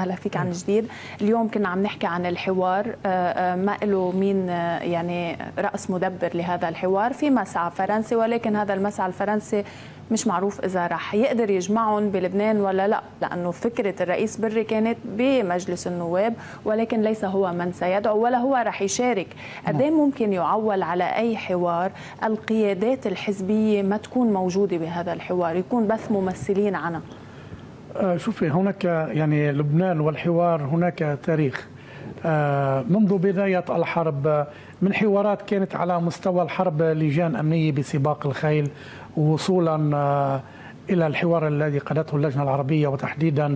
أهلا فيك عن جديد. اليوم كنا عم نحكي عن الحوار، ما له مين يعني رأس مدبر لهذا الحوار، في مسعى فرنسي، ولكن هذا المسعى الفرنسي مش معروف إذا رح يقدر يجمعهم بلبنان ولا لا، لأنه فكرة الرئيس بري كانت بمجلس النواب، ولكن ليس هو من سيدعو ولا هو رح يشارك. قد ايه ممكن يعول على أي حوار القيادات الحزبية ما تكون موجودة بهذا الحوار، يكون بث ممثلين عنها؟ شوفي، هناك يعني لبنان والحوار هناك تاريخ منذ بداية الحرب، من حوارات كانت على مستوى الحرب، لجان أمنية بسباق الخيل، وصولا إلى الحوار الذي قادته اللجنة العربية، وتحديدا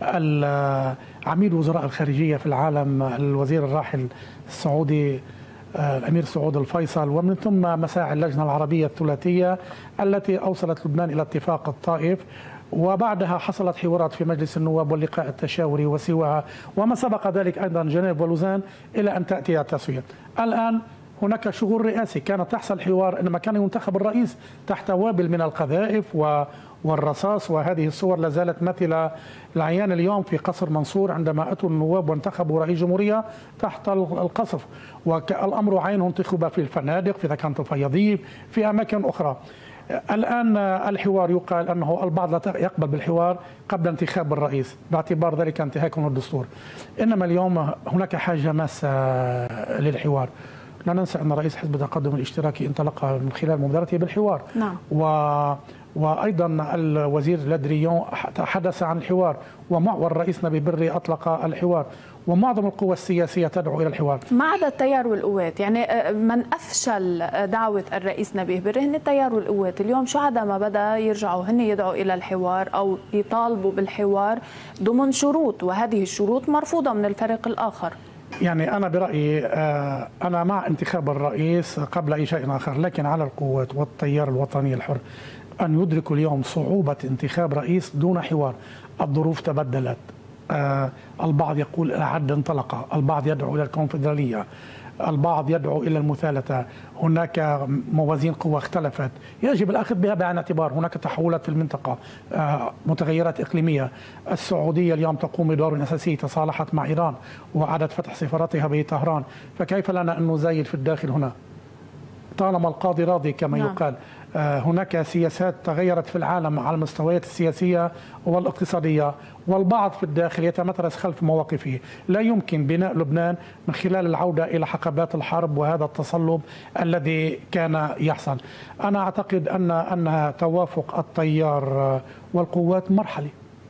عميد وزراء الخارجية في العالم الوزير الراحل السعودي الأمير سعود الفيصل، ومن ثم مساعي اللجنة العربية الثلاثية التي أوصلت لبنان إلى اتفاق الطائف، وبعدها حصلت حوارات في مجلس النواب واللقاء التشاوري وسواها، وما سبق ذلك أيضا جنيف ولوزان، إلى أن تأتي التسوية. الآن هناك شغل رئاسي، كانت تحصل حوار إنما كان ينتخب الرئيس تحت وابل من القذائف والرصاص، وهذه الصور لا زالت مثل العيان اليوم في قصر منصور عندما أتوا النواب وانتخبوا رئيس جمهورية تحت القصف، والأمر عينه انتخب في الفنادق، في ذكرة الفياضيب، في أماكن أخرى. الآن الحوار يقال أنه البعض لا يقبل بالحوار قبل انتخاب الرئيس باعتبار ذلك انتهاك من الدستور، إنما اليوم هناك حاجة ماسة للحوار. لا ننسى أن رئيس حزب التقدم الاشتراكي انطلق من خلال مبادرته بالحوار. نعم. وأيضا الوزير لادريون تحدث عن الحوار، والرئيس نبي بري أطلق الحوار، ومعظم القوى السياسية تدعو إلى الحوار ما عدا التيار والقوات. يعني من أفشل دعوة الرئيس نبيه بري هن التيار والقوات. اليوم شو عدا ما بدأ يرجعوا هن يدعوا إلى الحوار أو يطالبوا بالحوار ضمن شروط، وهذه الشروط مرفوضة من الفريق الآخر. يعني أنا برأيي أنا مع انتخاب الرئيس قبل أي شيء آخر، لكن على القوات والتيار الوطني الحر أن يدركوا اليوم صعوبة انتخاب رئيس دون حوار. الظروف تبدلت، البعض يقول العد انطلق، البعض يدعو إلى الكونفدرالية، البعض يدعو إلى المثالثة، هناك موازين قوى اختلفت، يجب الأخذ بها بعين الاعتبار. هناك تحولات في المنطقة، متغيرات إقليمية. السعودية اليوم تقوم بدور أساسي، تصالحت مع إيران وأعادت فتح سفارتها بطهران، فكيف لنا أن نزايد في الداخل هنا طالما القاضي راضي كما يقال؟ هناك سياسات تغيرت في العالم على المستويات السياسية والاقتصادية، والبعض في الداخل يتمترس خلف مواقفه. لا يمكن بناء لبنان من خلال العودة إلى حقبات الحرب وهذا التصلب الذي كان يحصل. أنا أعتقد أن توافق التيار والقوات مرحلي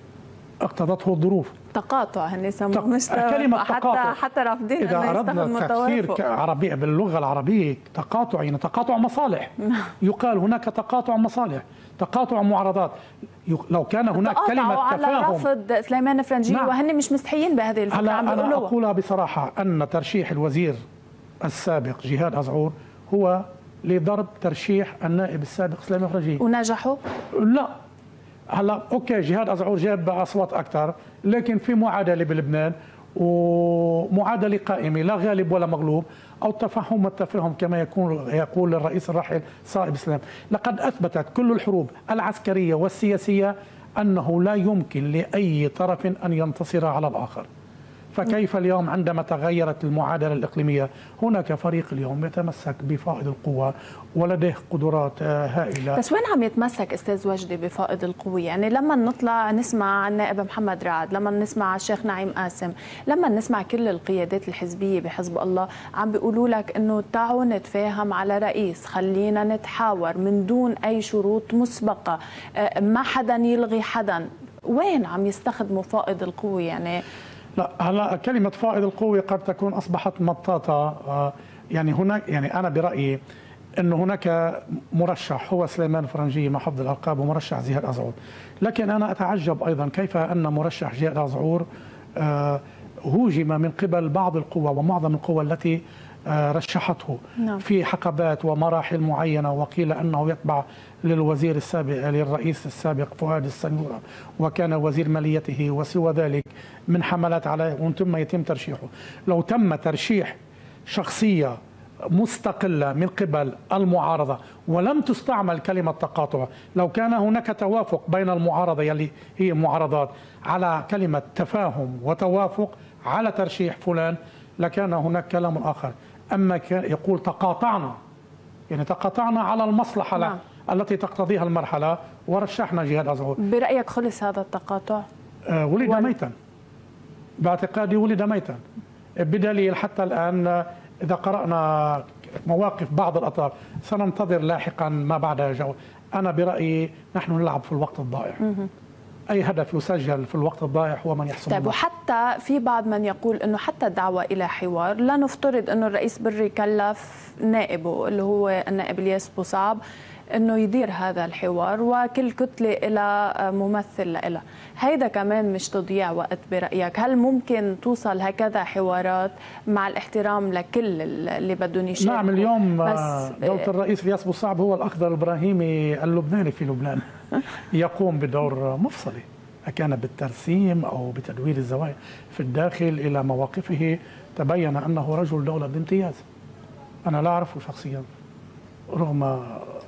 اقتضته الظروف. تقاطع هن يسموه، مش كلمة تقاطع. حتى رافضين إذا أردنا تفسير عربي باللغة العربية تقاطع، يعني تقاطع مصالح. يقال هناك تقاطع مصالح، تقاطع معارضات. لو كان هناك كلمة على تفاهم رفض سليمان فرنجي. نعم. وهن مش مستحيين بهذه الفكرة. أنا أقولها بصراحة أن ترشيح الوزير السابق جهاد أزعور هو لضرب ترشيح النائب السابق سليمان فرنجي. ونجحوا؟ لا. هلا اوكي، جهاد أزعور جاب اصوات اكثر، لكن في معادله بلبنان، ومعادله قائمه لا غالب ولا مغلوب، او تفهم والتفاهم كما يقول الرئيس الراحل صائب سلام. لقد اثبتت كل الحروب العسكريه والسياسيه انه لا يمكن لاي طرف ان ينتصر على الاخر. فكيف اليوم عندما تغيرت المعادلة الإقليمية هناك فريق اليوم يتمسك بفائض القوة ولديه قدرات هائلة. بس وين عم يتمسك أستاذ وجدي بفائض القوة؟ يعني لما نطلع نسمع عن النائب محمد رعد، لما نسمع الشيخ نعيم قاسم، لما نسمع كل القيادات الحزبية بحزب الله عم بيقولوا لك إنه تعالوا نتفاهم على رئيس، خلينا نتحاور من دون أي شروط مسبقة، ما حدا يلغي حدا. وين عم يستخدموا فائض القوة يعني؟ لا، هلا كلمة فائض القوة قد تكون أصبحت مطاطة. يعني هناك، يعني أنا برأيي أن هناك مرشح هو سليمان فرنجي مع حفظ الألقاب، ومرشح جهاد أزعور، لكن أنا أتعجب أيضا كيف أن مرشح جهاد أزعور هوجم من قبل بعض القوى ومعظم القوى التي رشحته في حقبات ومراحل معينة، وقيل أنه يتبع للوزير السابق للرئيس السابق فؤاد السنيورة وكان وزير ماليته وسوى ذلك من حملات عليه، ومن ثم يتم ترشيحه. لو تم ترشيح شخصية مستقلة من قبل المعارضة ولم تستعمل كلمة تقاطع. لو كان هناك توافق بين المعارضة يلي هي معارضات على كلمة تفاهم وتوافق على ترشيح فلان لكان هناك كلام آخر. أما يقول تقاطعنا، يعني تقاطعنا على المصلحة نعم. التي تقتضيها المرحلة ورشحنا جهاد أزهور. برأيك خلص هذا التقاطع؟ ولد ميتا، باعتقادي ولد ميتا، بدليل حتى الآن إذا قرأنا مواقف بعض الأطراف سننتظر لاحقا ما بعد جو. أنا برأيي نحن نلعب في الوقت الضائع. أي هدف يسجل في الوقت الضائع هو من يحسم. طيب، وحتى في بعض من يقول أنه حتى الدعوة إلى حوار لا نفترض أنه الرئيس بري كلف نائبه اللي هو النائب الياس بوصعب أنه يدير هذا الحوار وكل كتلة إلى ممثل لها. هيدا كمان مش تضييع وقت برأيك؟ هل ممكن توصل هكذا حوارات مع الاحترام لكل اللي بدهم يشاركوا؟ نعم، اليوم دولة الرئيس الياس بوصعب هو الأخضر الإبراهيمي اللبناني في لبنان يقوم بدور مفصلي، أكان بالترسيم أو بتدوير الزوايا في الداخل إلى مواقفه. تبين أنه رجل دولة بامتياز. أنا لا أعرفه شخصيا، رغم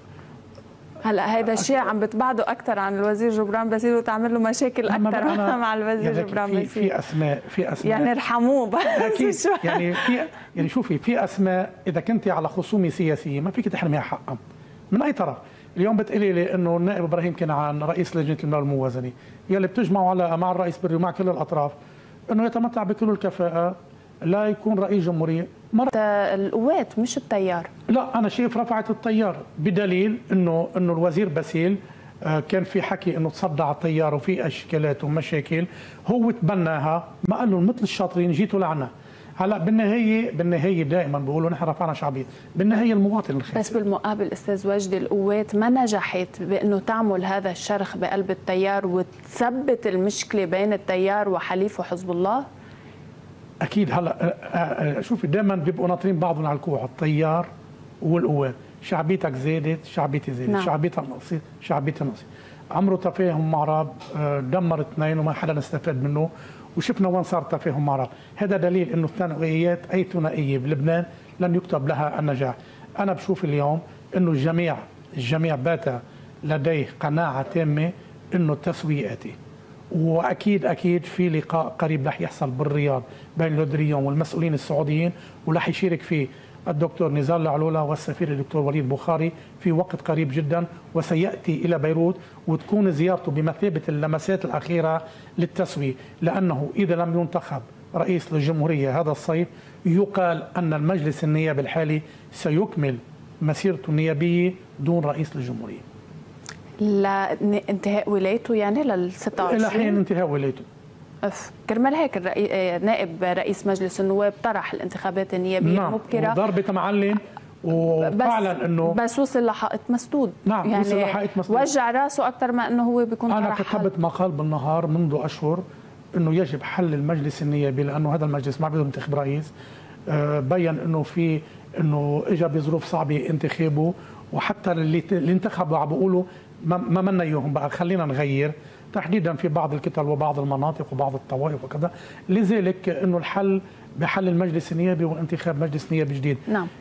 هلا هيدا الشيء عم بتبعده اكثر عن الوزير جبران باسيل وتعمل له مشاكل اكثر مع الوزير جبران باسيل. في اسماء يعني ارحموه بس. اكيد يعني شوفي، في اسماء اذا كنت على خصومه سياسيه ما فيك تحرميها حقا من اي طرف. اليوم بتقولي لي انه النائب ابراهيم كنعان رئيس لجنه المال والموازنه يلي بتجمعوا مع الرئيس بري ومع كل الاطراف انه يتمتع بكل الكفاءه لا يكون رئيس جمهوريه. القوات مش التيار. لا، انا شايف رفعت التيار، بدليل انه الوزير باسيل كان في حكي انه تصدع التيار وفي اشكالات ومشاكل، هو تبناها، ما قال له مثل الشاطرين جيتوا لعنا. هلا بالنهايه دائما بيقولوا نحن رفعنا شعبيه، بالنهايه المواطن الخاسر. بس بالمقابل استاذ وجدي القوات ما نجحت بانه تعمل هذا الشرخ بقلب التيار وتثبت المشكله بين التيار وحليفه حزب الله. اكيد. هلا شوفي دائما بيبقوا ناطرين بعضهم على الكوع، التيار والقوات. شعبيتك زادت، شعبيتي زادت. نعم. شعبيتها نقصت، شعبيتي نقصت. عمره تفاهم مع راب دمر اثنين وما حدا استفاد منه، وشفنا وين صار تفاهم مع راب. هذا دليل انه الثنائيات اي ثنائيه بلبنان لن يكتب لها النجاح. انا بشوف اليوم انه الجميع بات لديه قناعه تامه انه التسويه اتي. واكيد في لقاء قريب رح يحصل بالرياض بين لودريون والمسؤولين السعوديين، ورح يشارك فيه الدكتور نزار العلولة والسفير الدكتور وليد بخاري في وقت قريب جدا، وسياتي الى بيروت وتكون زيارته بمثابه اللمسات الاخيره للتسويه، لانه اذا لم ينتخب رئيس للجمهوريه هذا الصيف يقال ان المجلس النيابي الحالي سيكمل مسيرته النيابيه دون رئيس للجمهوريه. لانتهاء ولايته يعني لل 26؟ الى حين انتهاء ولايته. كرمال هيك نائب رئيس مجلس النواب طرح الانتخابات النيابيه المبكره. ضربة معلم وفعلا انه بس وصل لحائط مسدود. نعم، يعني وصل لحائط مسدود. وجع راسه اكثر ما انه هو بيكون انا كتبت مقال بالنهار منذ اشهر انه يجب حل المجلس النيابي، لانه هذا المجلس ما بده ينتخب رئيس. بين انه اجى بظروف صعبه انتخابه، وحتى اللي انتخبوا عم بيقولوا ما منا اياهم بقى، خلينا نغير، تحديدا في بعض الكتل وبعض المناطق وبعض الطوائف وكذا. لذلك انه الحل بحل المجلس النيابي وانتخاب مجلس نيابي جديد. نعم.